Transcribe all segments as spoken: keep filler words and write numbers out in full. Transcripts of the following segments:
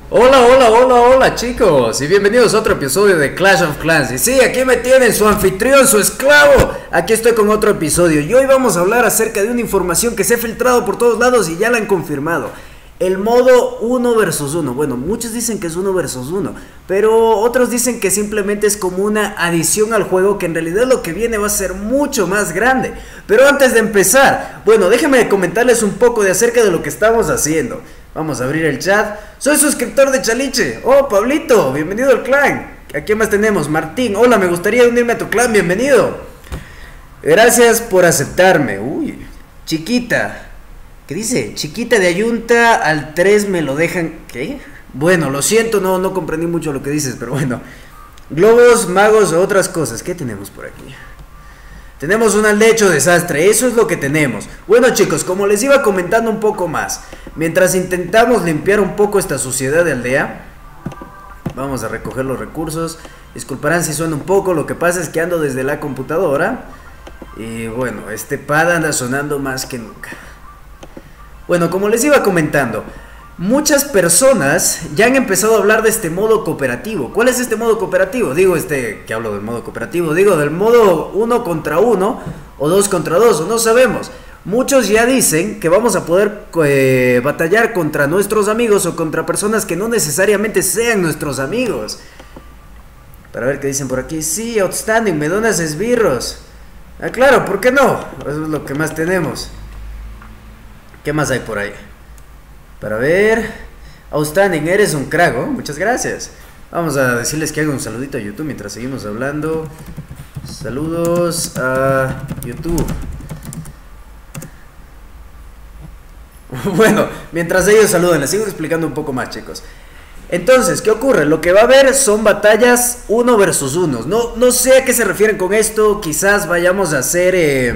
Hola, hola, hola, hola chicos y bienvenidos a otro episodio de Clash of Clans. Y sí, aquí me tienen su anfitrión, su esclavo. Aquí estoy con otro episodio y hoy vamos a hablar acerca de una información que se ha filtrado por todos lados y ya la han confirmado. El modo uno versus uno. Bueno, muchos dicen que es uno versus uno, pero otros dicen que simplemente es como una adición al juego, que en realidad lo que viene va a ser mucho más grande. Pero antes de empezar, bueno, déjenme comentarles un poco de acerca de lo que estamos haciendo. Vamos a abrir el chat. Soy suscriptor de Chaliche. Oh, Pablito, bienvenido al clan. ¿A quién más tenemos? Martín, hola, me gustaría unirme a tu clan, bienvenido. Gracias por aceptarme. Uy, chiquita. ¿Qué dice? Chiquita de Ayunta al tres me lo dejan. ¿Qué? Bueno, lo siento, no, no comprendí mucho lo que dices, pero bueno. Globos, magos o otras cosas. ¿Qué tenemos por aquí? Tenemos un aldecho desastre, eso es lo que tenemos. Bueno chicos, como les iba comentando un poco más, mientras intentamos limpiar un poco esta suciedad de aldea, vamos a recoger los recursos. Disculparán si suena un poco, lo que pasa es que ando desde la computadora. Y bueno, este pad anda sonando más que nunca. Bueno, como les iba comentando, muchas personas ya han empezado a hablar de este modo cooperativo. ¿Cuál es este modo cooperativo? Digo, este, que hablo del modo cooperativo, digo del modo uno contra uno o dos contra dos, o no sabemos. Muchos ya dicen que vamos a poder eh, batallar contra nuestros amigos o contra personas que no necesariamente sean nuestros amigos. Para ver qué dicen por aquí. Sí, outstanding, me donas esbirros. Ah, claro, ¿por qué no? Eso es lo que más tenemos. ¿Qué más hay por ahí? Para ver. Outstanding, eres un crack, ¿oh? Muchas gracias. Vamos a decirles que haga un saludito a YouTube mientras seguimos hablando. Saludos a YouTube. Bueno, mientras ellos saludan, les sigo explicando un poco más, chicos. Entonces, ¿qué ocurre? Lo que va a haber son batallas uno versus uno. No, no sé a qué se refieren con esto. Quizás vayamos a hacer eh,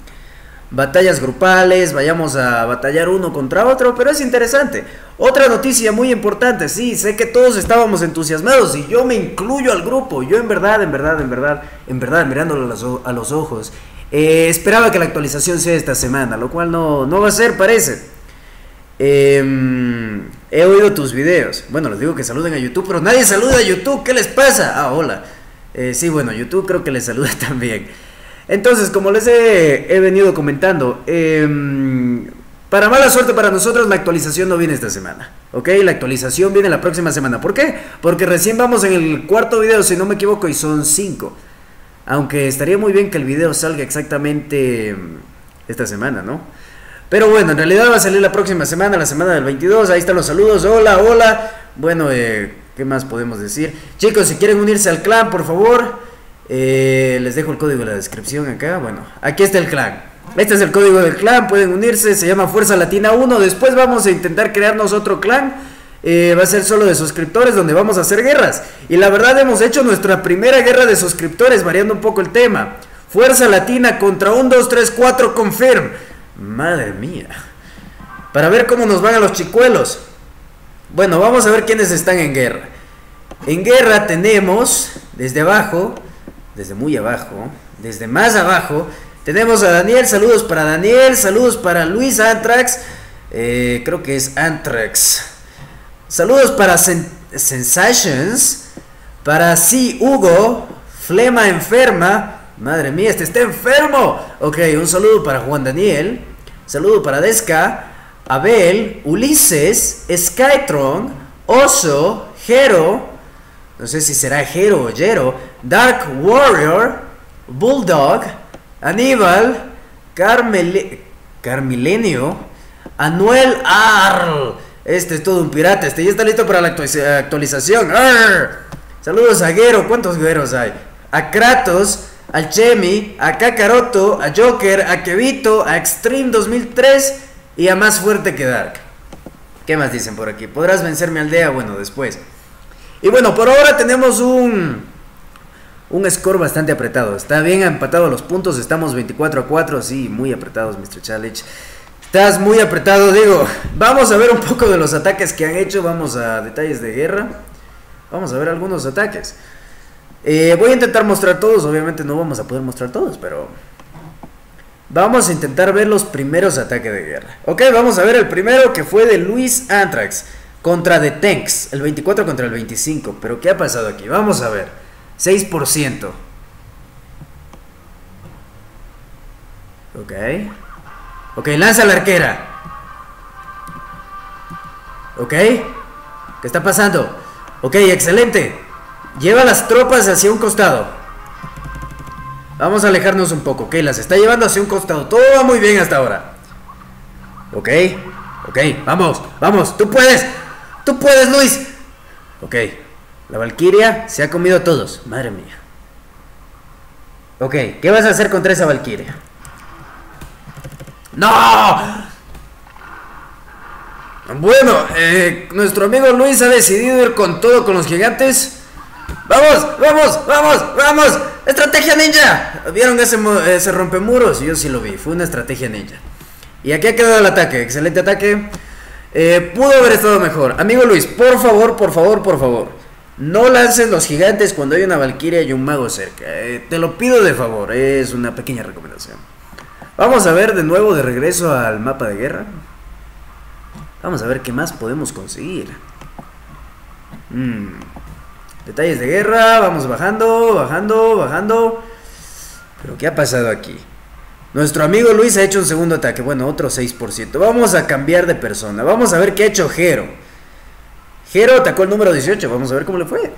batallas grupales, vayamos a batallar uno contra otro, pero es interesante. Otra noticia muy importante, sí, sé que todos estábamos entusiasmados y yo me incluyo al grupo. Yo en verdad, en verdad, en verdad, en verdad, mirándolo a los, a los ojos, eh, esperaba que la actualización sea esta semana, lo cual no, no va a ser, parece. Eh, he oído tus videos. Bueno, les digo que saluden a YouTube, pero nadie saluda a YouTube. ¿Qué les pasa? Ah, hola. Eh, sí, bueno, YouTube creo que les saluda también. Entonces, como les he, he venido comentando, eh, para mala suerte para nosotros, la actualización no viene esta semana. ¿Ok? La actualización viene la próxima semana. ¿Por qué? Porque recién vamos en el cuarto video, si no me equivoco, y son cinco. Aunque estaría muy bien que el video salga exactamente esta semana, ¿no? Pero bueno, en realidad va a salir la próxima semana, la semana del veintidós. Ahí están los saludos. Hola, hola. Bueno, eh, ¿qué más podemos decir? Chicos, si quieren unirse al clan, por favor, eh, les dejo el código en la descripción acá. Bueno, aquí está el clan. Este es el código del clan, pueden unirse. Se llama Fuerza Latina uno. Después vamos a intentar crearnos otro clan. Eh, va a ser solo de suscriptores, donde vamos a hacer guerras. Y la verdad hemos hecho nuestra primera guerra de suscriptores, variando un poco el tema. Fuerza Latina contra uno, dos, tres, cuatro, confirm. Madre mía. Para ver cómo nos van a los chicuelos. Bueno, vamos a ver quiénes están en guerra. En guerra tenemos, desde abajo, desde muy abajo, desde más abajo, tenemos a Daniel. Saludos para Daniel, saludos para Luis Antrax. eh, Creo que es Antrax. Saludos para Sen Sensations. Para sí, Hugo. Flema enferma. Madre mía, este está enfermo. Ok, un saludo para Juan Daniel. Saludo para Desca, Abel, Ulises, Skytron, Oso, Jero. No sé si será Jero o Jero. Dark Warrior, Bulldog, Aníbal, Carmel Carmilenio, Anuel Arl. Este es todo un pirata. Este ya está listo para la actualización. ¡Arr! Saludos a Gero. ¿Cuántos Geros hay? A Kratos, al Chemi, a Kakaroto, a Joker, a Kevito, a Extreme dos mil tres y a Más Fuerte que Dark. ¿Qué más dicen por aquí? ¿Podrás vencer mi aldea? Bueno, después. Y bueno, por ahora tenemos un un score bastante apretado. Está bien empatado los puntos. Estamos veinticuatro a cuatro. Sí, muy apretados, mister Challenge. Estás muy apretado, digo. Vamos a ver un poco de los ataques que han hecho. Vamos a detalles de guerra. Vamos a ver algunos ataques. Eh, voy a intentar mostrar todos, obviamente no vamos a poder mostrar todos, pero vamos a intentar ver los primeros ataques de guerra. Ok, vamos a ver el primero, que fue de Luis Antrax. contra The Tanks, el veinticuatro contra el veinticinco. Pero ¿qué ha pasado aquí? Vamos a ver. seis por ciento. Ok. Ok, lanza la arquera. Ok. ¿Qué está pasando? Ok, excelente. Lleva las tropas hacia un costado. Vamos a alejarnos un poco. Ok, las está llevando hacia un costado. Todo va muy bien hasta ahora. Ok. Ok, vamos, vamos. Tú puedes. Tú puedes, Luis. Ok. La Valquiria se ha comido a todos. Madre mía. Ok, ¿qué vas a hacer contra esa Valquiria? ¡No! Bueno, eh, nuestro amigo Luis ha decidido ir con todo con los gigantes. ¡Vamos, vamos, vamos, vamos! ¡Estrategia ninja! ¿Vieron ese, ese rompemuros? Yo sí lo vi, fue una estrategia ninja. Y aquí ha quedado el ataque, excelente ataque. eh, Pudo haber estado mejor. Amigo Luis, por favor, por favor, por favor, no lances los gigantes cuando hay una Valquiria y un mago cerca. eh, Te lo pido de favor, es una pequeña recomendación. Vamos a ver de nuevo de regreso al mapa de guerra. Vamos a ver qué más podemos conseguir. Hmm. Detalles de guerra, vamos bajando, bajando, bajando. Pero ¿qué ha pasado aquí? Nuestro amigo Luis ha hecho un segundo ataque. Bueno, otro seis por ciento. Vamos a cambiar de persona. Vamos a ver qué ha hecho Jero. Jero atacó el número dieciocho. Vamos a ver cómo le fue.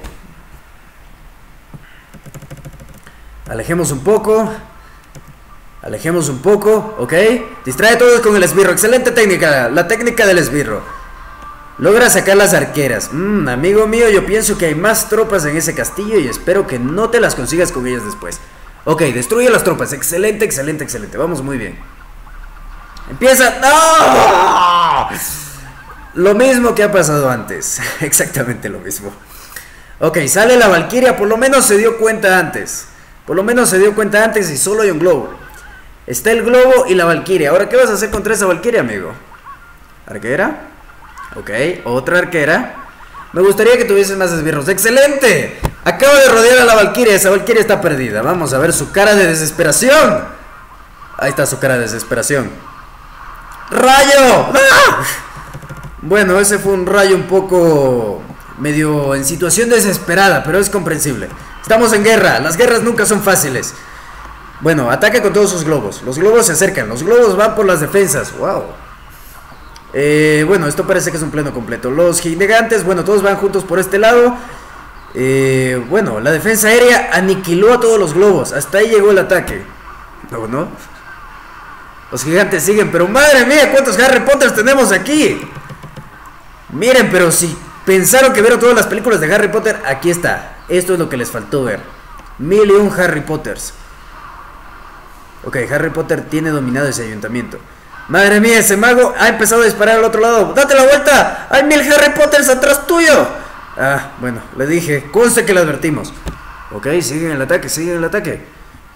Alejemos un poco. Alejemos un poco, ok. Distrae a todos con el esbirro. Excelente técnica, la técnica del esbirro. Logra sacar las arqueras. mm, Amigo mío, yo pienso que hay más tropas en ese castillo y espero que no te las consigas con ellas después. Ok, destruye las tropas. Excelente, excelente, excelente. Vamos muy bien. Empieza. ¡No! Lo mismo que ha pasado antes. Exactamente lo mismo. Ok, sale la Valquiria. Por lo menos se dio cuenta antes. Por lo menos se dio cuenta antes y solo hay un globo. Está el globo y la Valquiria. Ahora, ¿qué vas a hacer contra esa Valquiria, amigo? ¿Arquera? Ok, otra arquera. Me gustaría que tuvieses más esbirros. ¡Excelente! Acaba de rodear a la Valquiria. Esa Valquiria está perdida. Vamos a ver su cara de desesperación. Ahí está su cara de desesperación. ¡Rayo! ¡Ah! Bueno, ese fue un rayo un poco medio en situación desesperada, pero es comprensible. Estamos en guerra. Las guerras nunca son fáciles. Bueno, ataca con todos sus globos. Los globos se acercan. Los globos van por las defensas. Wow. Eh, bueno, esto parece que es un pleno completo. Los gigantes, bueno, todos van juntos por este lado. Eh, bueno, la defensa aérea aniquiló a todos los globos. Hasta ahí llegó el ataque. No, no. Los gigantes siguen, pero madre mía, ¿cuántos Harry Potters tenemos aquí? Miren, pero si pensaron que vieron todas las películas de Harry Potter, aquí está. Esto es lo que les faltó ver. Mil y un Harry Potters. Ok, Harry Potter tiene dominado ese ayuntamiento. Madre mía, ese mago ha empezado a disparar al otro lado. ¡Date la vuelta! ¡Hay mil Harry Potters atrás tuyo! Ah, bueno, le dije, conste que le advertimos. Ok, siguen el ataque, siguen el ataque.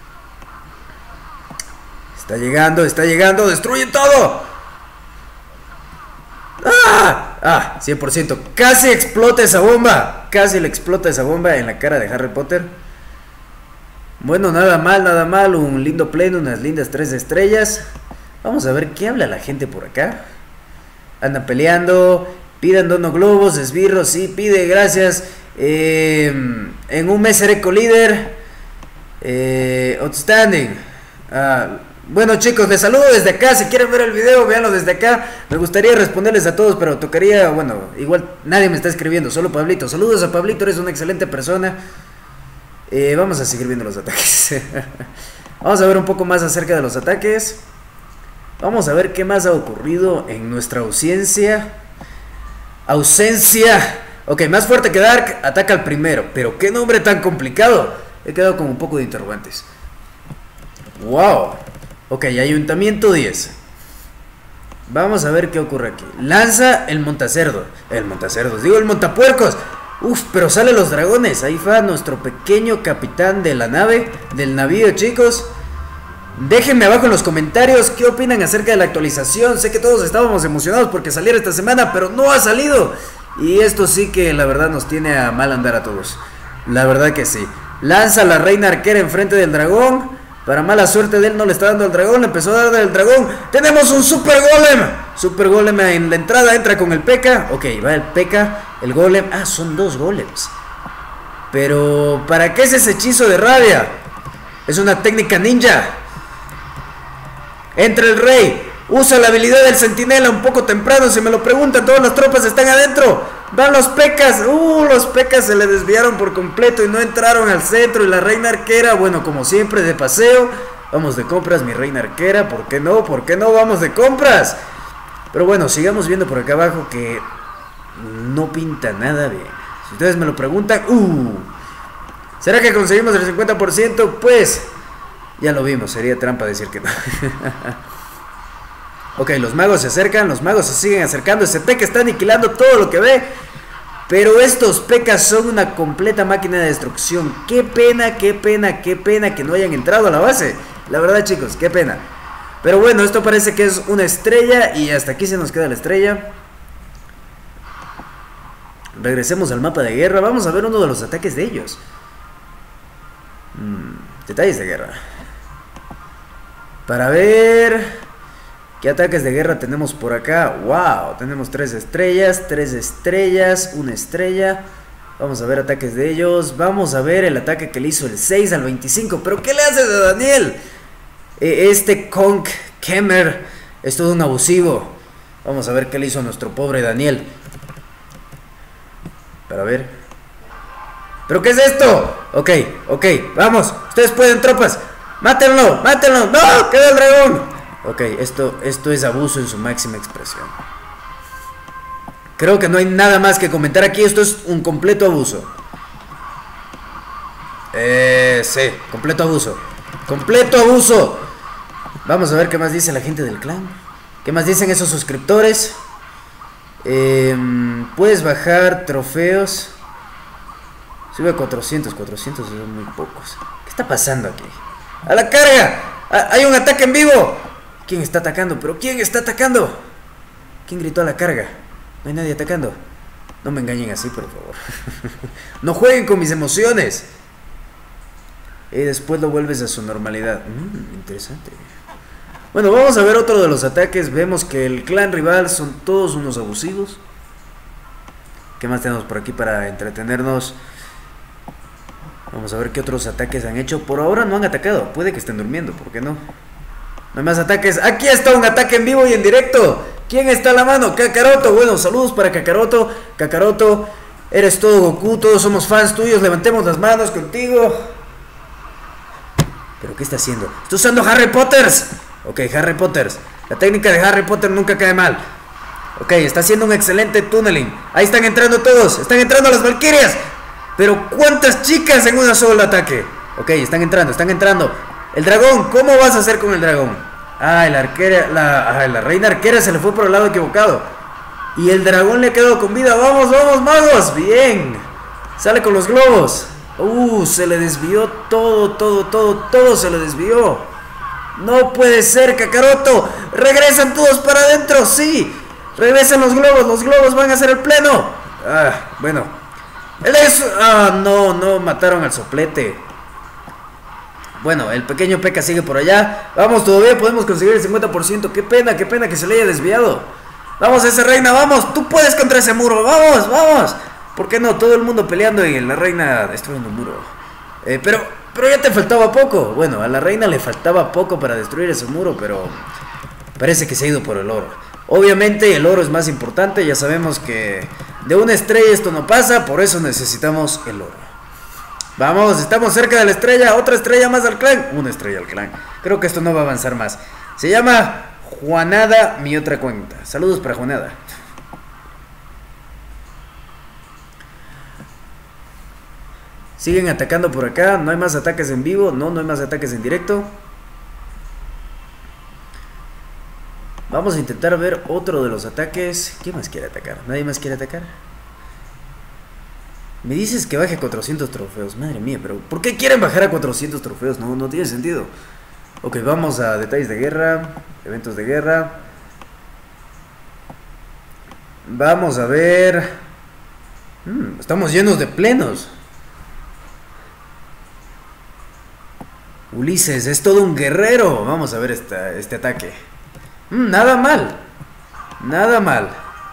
Está llegando, está llegando, destruye todo. ¡Ah! Ah, cien por ciento. Casi explota esa bomba. Casi le explota esa bomba en la cara de Harry Potter. Bueno, nada mal, nada mal. Un lindo pleno, unas lindas tres estrellas. Vamos a ver qué habla la gente por acá. Andan peleando. Pidan dono globos, esbirros, sí, pide, gracias. Eh, en un mes seré co-líder. Eh, outstanding. Ah, bueno, chicos, les saludo desde acá. Si quieren ver el video, véanlo desde acá. Me gustaría responderles a todos, pero tocaría, bueno, igual nadie me está escribiendo, solo Pablito. Saludos a Pablito, eres una excelente persona. Eh, vamos a seguir viendo los ataques. Vamos a ver un poco más acerca de los ataques. Vamos a ver qué más ha ocurrido en nuestra ausencia. Ausencia. Ok, más fuerte que Dark, ataca al primero. Pero qué nombre tan complicado. He quedado con un poco de interrogantes. Wow. Ok, ayuntamiento diez. Vamos a ver qué ocurre aquí. Lanza el montacerdo. El montacerdos, digo el montapuercos. Uf, pero salen los dragones. Ahí va nuestro pequeño capitán de la nave, del navío, chicos. Déjenme abajo en los comentarios qué opinan acerca de la actualización. Sé que todos estábamos emocionados porque saliera esta semana, pero no ha salido. Y esto sí que la verdad nos tiene a mal andar a todos. La verdad que sí. Lanza la reina arquera enfrente del dragón. Para mala suerte de él no le está dando al dragón. Le empezó a dar del dragón. Tenemos un super golem. Super golem en la entrada. Entra con el P K. Ok, va el P K. El golem. Ah, son dos golems. Pero ¿para qué es ese hechizo de rabia? Es una técnica ninja. Entra el rey. Usa la habilidad del centinela un poco temprano. Si me lo preguntan, todas las tropas están adentro. Van los pecas. Uh, los pecas se le desviaron por completo y no entraron al centro. Y la reina arquera, bueno, como siempre, de paseo. Vamos de compras, mi reina arquera. ¿Por qué no? ¿Por qué no vamos de compras? Pero bueno, sigamos viendo por acá abajo que no pinta nada bien. Si ustedes me lo preguntan, uh, ¿será que conseguimos el cincuenta por ciento? Pues ya lo vimos, sería trampa decir que no. Ok, los magos se acercan, los magos se siguen acercando. Ese P K está aniquilando todo lo que ve. Pero estos P K son una completa máquina de destrucción. Qué pena, qué pena, qué pena que no hayan entrado a la base. La verdad, chicos, qué pena. Pero bueno, esto parece que es una estrella. Y hasta aquí se nos queda la estrella. Regresemos al mapa de guerra. Vamos a ver uno de los ataques de ellos. hmm, Detalles de guerra. Para ver ¿qué ataques de guerra tenemos por acá? Wow, tenemos tres estrellas, tres estrellas, una estrella. Vamos a ver ataques de ellos. Vamos a ver el ataque que le hizo el seis al veinticinco. ¿Pero qué le haces a Daniel? Eh, este Konk Kemer es todo un abusivo. Vamos a ver qué le hizo a nuestro pobre Daniel. Para ver. ¿Pero qué es esto? Ok, ok, vamos. Ustedes pueden, tropas. Mátenlo, mátenlo. ¡No! ¡Queda el dragón! Ok, esto, esto es abuso en su máxima expresión. Creo que no hay nada más que comentar aquí. Esto es un completo abuso. Eh, sí, completo abuso. Completo abuso. Vamos a ver qué más dice la gente del clan. ¿Qué más dicen esos suscriptores? Eh, puedes bajar trofeos. Sube a cuatrocientos. cuatrocientos son muy pocos. ¿Qué está pasando aquí? ¡A la carga! ¡Ah, hay un ataque en vivo! ¿Quién está atacando? ¿Pero quién está atacando? ¿Quién gritó a la carga? No hay nadie atacando. No me engañen así, por favor. No jueguen con mis emociones. Y después lo vuelves a su normalidad. Mm, interesante. Bueno, vamos a ver otro de los ataques. Vemos que el clan rival son todos unos abusivos. ¿Qué más tenemos por aquí para entretenernos? Vamos a ver qué otros ataques han hecho. Por ahora no han atacado. Puede que estén durmiendo, ¿por qué no? No hay más ataques. Aquí está un ataque en vivo y en directo. ¿Quién está a la mano? Kakaroto. Bueno, saludos para Kakaroto. Kakaroto, eres todo Goku. Todos somos fans tuyos. Levantemos las manos contigo. ¿Pero qué está haciendo? Está usando Harry Potters. Ok, Harry Potters. La técnica de Harry Potter nunca cae mal. Ok, está haciendo un excelente tunneling. Ahí están entrando todos. Están entrando las valquirias. Pero ¿cuántas chicas en un solo ataque? Ok, están entrando, están entrando. El dragón, ¿cómo vas a hacer con el dragón? Ah, la arquera, la, ah, la reina arquera se le fue por el lado equivocado. Y el dragón le quedó con vida. Vamos, vamos, magos. Bien. Sale con los globos. Uh, se le desvió todo, todo, todo, todo se le desvió. No puede ser, Kakaroto. Regresan todos para adentro, sí. Regresan los globos, los globos van a hacer el pleno. Ah, bueno. Él es... Ah, no, no, mataron al soplete. Bueno, el pequeño P K sigue por allá. Vamos, todavía podemos conseguir el cincuenta por ciento. Qué pena, qué pena que se le haya desviado. Vamos, esa reina, vamos. Tú puedes contra ese muro, vamos, vamos. ¿Por qué no? Todo el mundo peleando y la reina destruyendo un muro. Eh, pero, pero ya te faltaba poco. Bueno, a la reina le faltaba poco para destruir ese muro, pero parece que se ha ido por el oro. Obviamente el oro es más importante. Ya sabemos que de una estrella esto no pasa, por eso necesitamos el oro. Vamos, estamos cerca de la estrella. Otra estrella más al clan. Una estrella al clan. Creo que esto no va a avanzar más. Se llama Juanada, mi otra cuenta. Saludos para Juanada. Siguen atacando por acá. No hay más ataques en vivo. No, no hay más ataques en directo. Vamos a intentar ver otro de los ataques. ¿Quién más quiere atacar? ¿Nadie más quiere atacar? Me dices que baje a cuatrocientos trofeos. Madre mía, pero ¿por qué quieren bajar a cuatrocientos trofeos? No, no tiene sentido. Ok, vamos a detalles de guerra. Eventos de guerra. Vamos a ver. hmm, Estamos llenos de plenos. Ulises es todo un guerrero. Vamos a ver esta, este ataque. Mm, nada mal. Nada mal.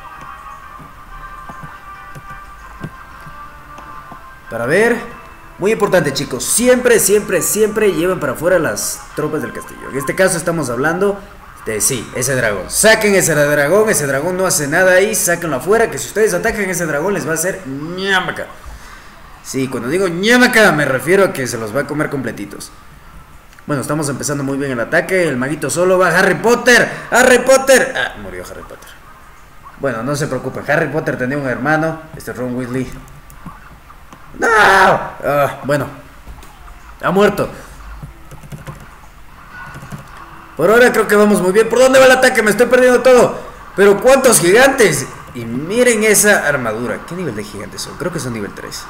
Para ver. Muy importante, chicos. Siempre, siempre, siempre lleven para afuera las tropas del castillo. En este caso estamos hablando de, sí, ese dragón. Saquen ese dragón. Ese dragón no hace nada ahí. Sáquenlo afuera. Que si ustedes atacan ese dragón les va a hacer ñamaca. Sí, cuando digo ñamaca me refiero a que se los va a comer completitos. Bueno, estamos empezando muy bien el ataque. El maguito solo va. ¡Harry Potter! ¡Harry Potter! Ah, murió Harry Potter. Bueno, no se preocupen. Harry Potter tenía un hermano. Este es Ron Weasley. ¡No! Ah, bueno. Ha muerto. Por ahora creo que vamos muy bien. ¿Por dónde va el ataque? Me estoy perdiendo todo. Pero ¿cuántos gigantes? Y miren esa armadura. ¿Qué nivel de gigantes son? Creo que son nivel tres.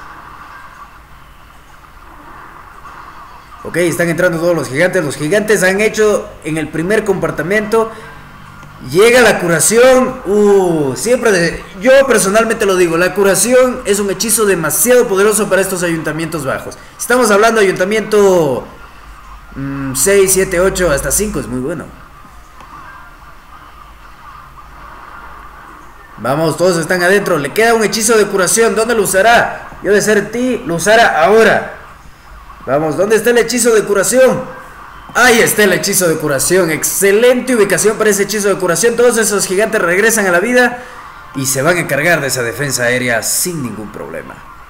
Ok, están entrando todos los gigantes. Los gigantes han hecho en el primer compartimento. Llega la curación. Uh, siempre de, yo personalmente lo digo. La curación es un hechizo demasiado poderoso para estos ayuntamientos bajos. Estamos hablando de ayuntamiento mmm, seis, siete, ocho, hasta cinco. Es muy bueno. Vamos, todos están adentro. Le queda un hechizo de curación. ¿Dónde lo usará? Yo de ser ti, lo usará ahora. Vamos, ¿dónde está el hechizo de curación? Ahí está el hechizo de curación. Excelente ubicación para ese hechizo de curación. Todos esos gigantes regresan a la vida y se van a encargar de esa defensa aérea sin ningún problema.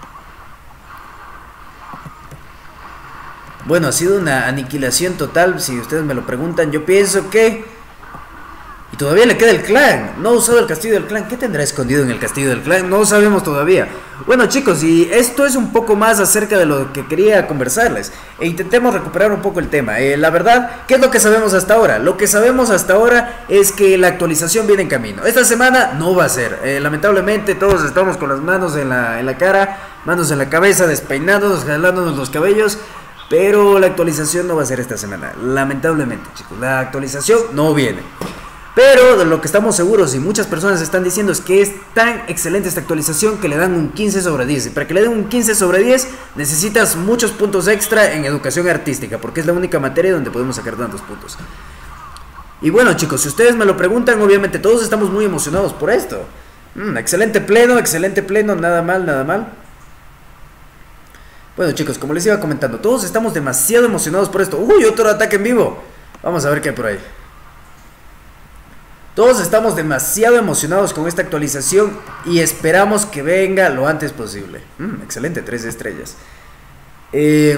Bueno, ha sido una aniquilación total, si ustedes me lo preguntan. Yo pienso que... Y todavía le queda el clan. No ha usado el castillo del clan. ¿Qué tendrá escondido en el castillo del clan? No lo sabemos todavía. Bueno, chicos, y esto es un poco más acerca de lo que quería conversarles. E intentemos recuperar un poco el tema. Eh, la verdad, ¿qué es lo que sabemos hasta ahora? Lo que sabemos hasta ahora es que la actualización viene en camino. Esta semana no va a ser. Eh, lamentablemente todos estamos con las manos en la, en la cara, manos en la cabeza, despeinados, jalándonos los cabellos. Pero la actualización no va a ser esta semana. Lamentablemente, chicos. La actualización no viene. Pero de lo que estamos seguros y muchas personas están diciendo es que es tan excelente esta actualización que le dan un quince sobre diez. Y para que le den un quince sobre diez necesitas muchos puntos extra en educación artística, porque es la única materia donde podemos sacar tantos puntos. Y bueno, chicos, si ustedes me lo preguntan, obviamente todos estamos muy emocionados por esto. Mm, excelente pleno, excelente pleno, nada mal, nada mal. Bueno, chicos, como les iba comentando, todos estamos demasiado emocionados por esto. Uy, otro ataque en vivo. Vamos a ver qué hay por ahí. Todos estamos demasiado emocionados con esta actualización y esperamos que venga lo antes posible. Mm, excelente, tres estrellas. Eh,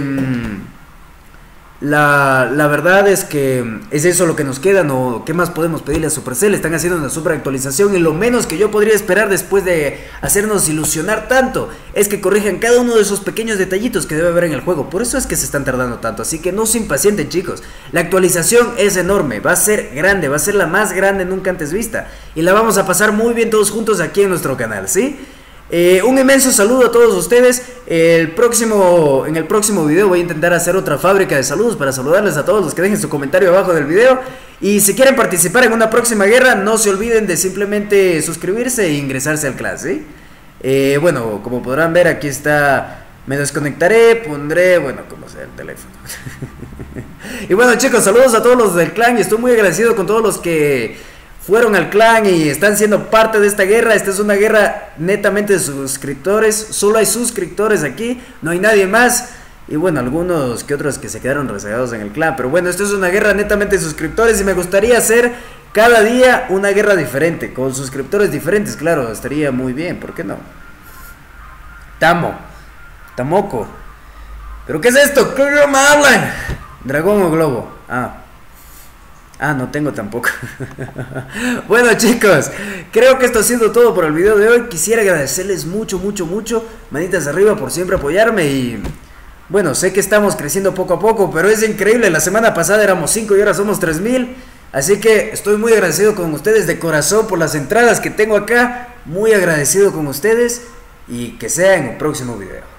la, la verdad es que es eso lo que nos queda, ¿no? ¿Qué más podemos pedirle a Supercell? Están haciendo una super actualización y lo menos que yo podría esperar después de hacernos ilusionar tanto es que corrijan cada uno de esos pequeños detallitos que debe haber en el juego. Por eso es que se están tardando tanto, así que no se impacienten, chicos. La actualización es enorme, va a ser grande, va a ser la más grande nunca antes vista y la vamos a pasar muy bien todos juntos aquí en nuestro canal, ¿sí? Eh, un inmenso saludo a todos ustedes. El próximo, en el próximo video voy a intentar hacer otra fábrica de saludos para saludarles a todos los que dejen su comentario abajo del video. Y si quieren participar en una próxima guerra, no se olviden de simplemente suscribirse e ingresarse al clan, ¿sí? Eh, bueno, como podrán ver, aquí está. Me desconectaré, pondré, bueno, como sea, el teléfono. Y bueno, chicos, saludos a todos los del clan y estoy muy agradecido con todos los que fueron al clan y están siendo parte de esta guerra. Esta es una guerra netamente de suscriptores. Solo hay suscriptores aquí, no hay nadie más. Y bueno, algunos que otros que se quedaron rezagados en el clan. Pero bueno, esto es una guerra netamente de suscriptores y me gustaría hacer cada día una guerra diferente, con suscriptores diferentes, claro, estaría muy bien, ¿por qué no? Tamo, Tamoco. ¿Pero qué es esto? ¿Qué idioma hablan? ¿Dragón o globo? Ah. Ah, no tengo tampoco. Bueno, chicos, creo que esto ha sido todo por el video de hoy. Quisiera agradecerles mucho, mucho, mucho. Manitas arriba por siempre apoyarme. Y bueno, sé que estamos creciendo poco a poco, pero es increíble. La semana pasada éramos cinco y ahora somos tres mil. Así que estoy muy agradecido con ustedes de corazón por las entradas que tengo acá. Muy agradecido con ustedes. Y que sea en un próximo video.